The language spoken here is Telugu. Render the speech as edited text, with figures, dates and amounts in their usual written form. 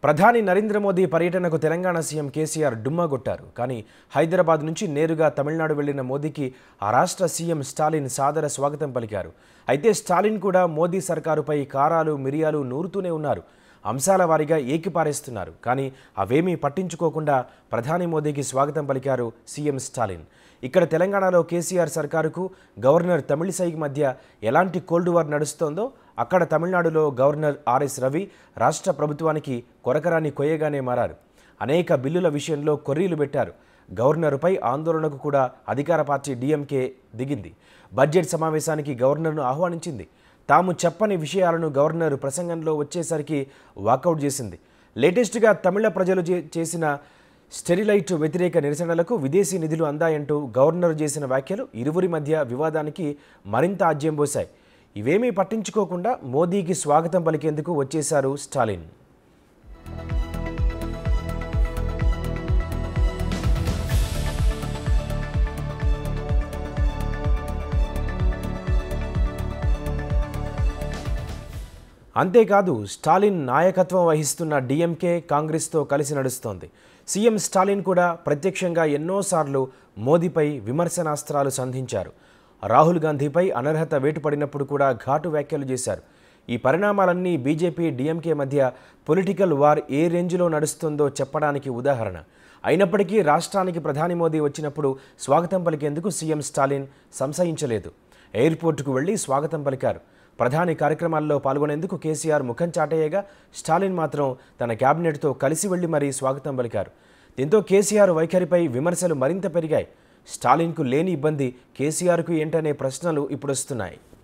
ప్రధాని నరేంద్ర మోదీ పర్యటనకు తెలంగాణ సీఎం కేసీఆర్ డుమ్మగొట్టారు. కానీ హైదరాబాద్ నుంచి నేరుగా తమిళనాడు వెళ్లిన మోదీకి ఆ రాష్ట్ర సీఎం స్టాలిన్ సాదర స్వాగతం పలికారు. అయితే స్టాలిన్ కూడా మోదీ సర్కారుపై కారాలు మిరియాలు నూరుతూనే ఉన్నారు. అంశాల వారీగా ఏకిపారేస్తున్నారు. కానీ అవేమీ పట్టించుకోకుండా ప్రధాని మోదీకి స్వాగతం పలికారు సీఎం స్టాలిన్. ఇక్కడ తెలంగాణలో కేసీఆర్ సర్కారుకు గవర్నర్ తమిళిసై మధ్య ఎలాంటి కోల్డ్ వార్ నడుస్తోందో అక్కడ తమిళనాడులో గవర్నర్ ఆర్ఎస్ రవి రాష్ట్ర ప్రభుత్వానికి కొరకరాని కొయ్యగానే మారారు. అనేక బిల్లుల విషయంలో కొర్రీలు పెట్టారు. గవర్నర్పై ఆందోళనకు కూడా అధికార పార్టీ డీఎంకే దిగింది. బడ్జెట్ సమావేశానికి గవర్నర్ను ఆహ్వానించింది. తాము చెప్పని విషయాలను గవర్నర్ ప్రసంగంలో వచ్చేసరికి వాకౌట్ చేసింది. లేటెస్ట్గా తమిళ ప్రజలు చేసిన స్టెరిలైట్ వ్యతిరేక నిరసనలకు విదేశీ నిధులు అందాయంటూ గవర్నర్ చేసిన వ్యాఖ్యలు ఇరువురి మధ్య వివాదానికి మరింత ఆజ్యం పోశాయి. ఇవేమీ పట్టించుకోకుండా మోదీకి స్వాగతం పలికేందుకు వచ్చేశారు స్టాలిన్. అంతేకాదు స్టాలిన్ నాయకత్వం వహిస్తున్న డీఎంకే కాంగ్రెస్తో కలిసి నడుస్తోంది. సీఎం స్టాలిన్ కూడా ప్రత్యక్షంగా ఎన్నోసార్లు మోదీపై విమర్శనాస్త్రాలు సంధించారు. రాహుల్ గాంధీపై అనర్హత వేటుపడినప్పుడు కూడా ఘాటు వ్యాఖ్యలు చేశారు. ఈ పరిణామాలన్నీ బీజేపీ డీఎంకే మధ్య పొలిటికల్ వార్ ఏ రేంజ్లో నడుస్తుందో చెప్పడానికి ఉదాహరణ. అయినప్పటికీ రాష్ట్రానికి ప్రధాని మోదీ వచ్చినప్పుడు స్వాగతం పలికేందుకు సీఎం స్టాలిన్ సంశయించలేదు. ఎయిర్పోర్టుకు వెళ్లి స్వాగతం పలికారు. ప్రధాని కార్యక్రమాల్లో పాల్గొనేందుకు కేసీఆర్ ముఖం చాటేయగా స్టాలిన్ మాత్రం తన క్యాబినెట్తో కలిసి వెళ్లి మరీ స్వాగతం పలికారు. దీంతో కేసీఆర్ వైఖరిపై విమర్శలు మరింత పెరిగాయి. స్టాలిన్కు లేని ఇబ్బంది కేసీఆర్కు ఏంటనే ప్రశ్నలు ఇప్పుడు వస్తున్నాయి.